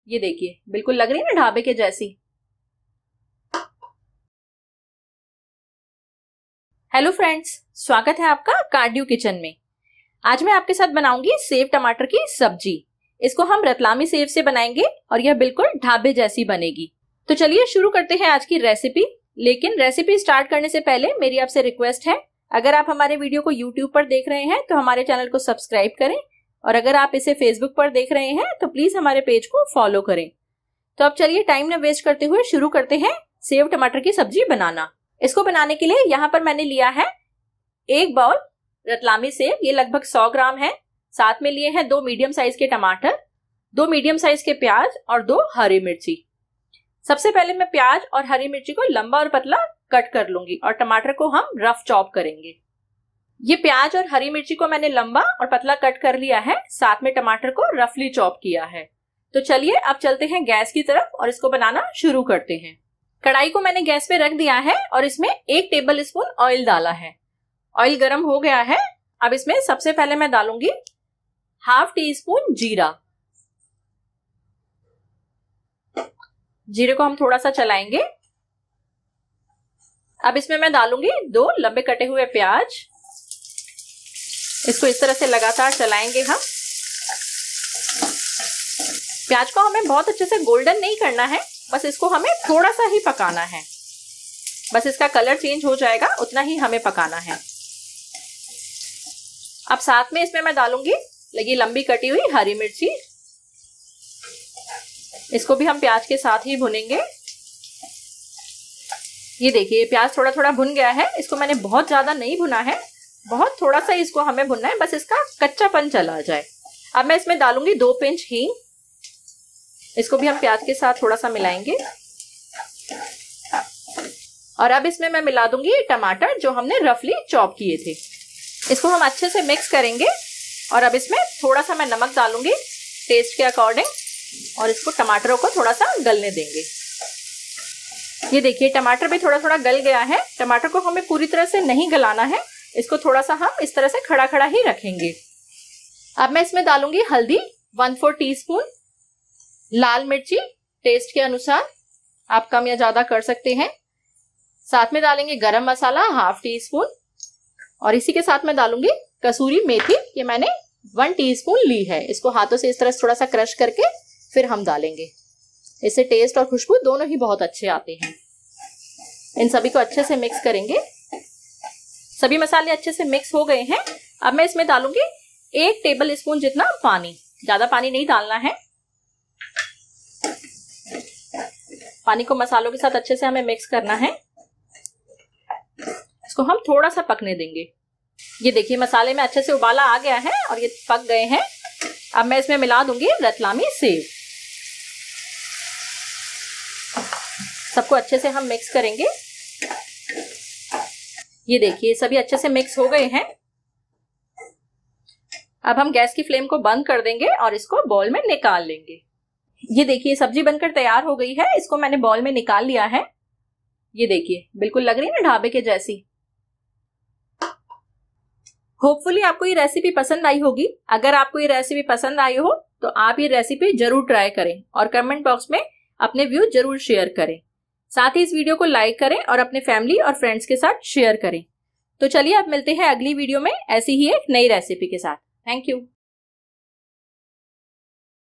ये देखिए बिल्कुल लग रही है ना ढाबे के जैसी। हेलो फ्रेंड्स, स्वागत है आपका कार्डियो किचन में। आज मैं आपके साथ बनाऊंगी सेव टमाटर की सब्जी। इसको हम रतलामी सेव से बनाएंगे और यह बिल्कुल ढाबे जैसी बनेगी। तो चलिए शुरू करते हैं आज की रेसिपी। लेकिन रेसिपी स्टार्ट करने से पहले मेरी आपसे रिक्वेस्ट है, अगर आप हमारे वीडियो को यूट्यूब पर देख रहे हैं तो हमारे चैनल को सब्सक्राइब करें, और अगर आप इसे फेसबुक पर देख रहे हैं तो प्लीज हमारे पेज को फॉलो करें। तो अब चलिए टाइम न वेस्ट करते हुए शुरू करते हैं सेव टमाटर की सब्जी बनाना। इसको बनाने के लिए यहाँ पर मैंने लिया है 1 बाउल रतलामी सेव, ये लगभग 100 ग्राम है। साथ में लिए हैं 2 मीडियम साइज के टमाटर, 2 मीडियम साइज के प्याज और 2 हरी मिर्ची। सबसे पहले मैं प्याज और हरी मिर्ची को लंबा और पतला कट कर लूंगी और टमाटर को हम रफ चॉप करेंगे। ये प्याज और हरी मिर्ची को मैंने लंबा और पतला कट कर लिया है, साथ में टमाटर को रफली चॉप किया है। तो चलिए अब चलते हैं गैस की तरफ और इसको बनाना शुरू करते हैं। कढ़ाई को मैंने गैस पे रख दिया है और इसमें 1 टेबल स्पून ऑयल डाला है। ऑयल गर्म हो गया है। अब इसमें सबसे पहले मैं डालूंगी ½ टीस्पून जीरा। जीरे को हम थोड़ा सा चलाएंगे। अब इसमें मैं डालूंगी 2 लंबे कटे हुए प्याज। इसको इस तरह से लगातार चलाएंगे हम। प्याज को हमें बहुत अच्छे से गोल्डन नहीं करना है, बस इसको हमें थोड़ा सा ही पकाना है। बस इसका कलर चेंज हो जाएगा, उतना ही हमें पकाना है। अब साथ में इसमें मैं डालूंगी लगी लंबी कटी हुई हरी मिर्ची। इसको भी हम प्याज के साथ ही भुनेंगे। ये देखिए प्याज थोड़ा थोड़ा भुन गया है। इसको मैंने बहुत ज्यादा नहीं भुना है, बहुत थोड़ा सा इसको हमें भुनना है, बस इसका कच्चापन चला जाए। अब मैं इसमें डालूंगी 2 पिंच हींग। इसको भी हम प्याज के साथ थोड़ा सा मिलाएंगे। और अब इसमें मैं मिला दूंगी टमाटर जो हमने रफली चॉप किए थे। इसको हम अच्छे से मिक्स करेंगे और अब इसमें थोड़ा सा मैं नमक डालूंगी टेस्ट के अकॉर्डिंग, और इसको टमाटरों को थोड़ा सा गलने देंगे। ये देखिए टमाटर भी थोड़ा थोड़ा गल गया है। टमाटर को हमें पूरी तरह से नहीं गलाना है, इसको थोड़ा सा हम इस तरह से खड़ा खड़ा ही रखेंगे। अब मैं इसमें डालूंगी हल्दी 1/4 टीस्पून, लाल मिर्ची टेस्ट के अनुसार, आप कम या ज्यादा कर सकते हैं। साथ में डालेंगे गरम मसाला ½ टीस्पून, और इसी के साथ मैं डालूंगी कसूरी मेथी। ये मैंने 1 टीस्पून ली है। इसको हाथों से इस तरह से थोड़ा सा क्रश करके फिर हम डालेंगे। इससे टेस्ट और खुशबू दोनों ही बहुत अच्छे आते हैं। इन सभी को अच्छे से मिक्स करेंगे। सभी मसाले अच्छे से मिक्स हो गए हैं। अब मैं इसमें डालूंगी 1 टेबल स्पून जितना पानी। ज्यादा पानी नहीं डालना है। पानी को मसालों के साथ अच्छे से हमें मिक्स करना है। इसको हम थोड़ा सा पकने देंगे। ये देखिए मसाले में अच्छे से उबाला आ गया है और ये पक गए हैं। अब मैं इसमें मिला दूंगी रतलामी सेव। सबको अच्छे से हम मिक्स करेंगे। ये देखिए सभी अच्छे से मिक्स हो गए हैं। अब हम गैस की फ्लेम को बंद कर देंगे और इसको बाउल में निकाल लेंगे। ये देखिए सब्जी बनकर तैयार हो गई है। इसको मैंने बाउल में निकाल लिया है। ये देखिए बिल्कुल लग रही है ना ढाबे के जैसी। होपफुली आपको ये रेसिपी पसंद आई होगी। अगर आपको ये रेसिपी पसंद आई हो तो आप ये रेसिपी जरूर ट्राई करें और कमेंट बॉक्स में अपने व्यू जरूर शेयर करें। साथ ही इस वीडियो को लाइक करें और अपने फैमिली और फ्रेंड्स के साथ शेयर करें। तो चलिए अब मिलते हैं अगली वीडियो में ऐसी ही एक नई रेसिपी के साथ। Thank you.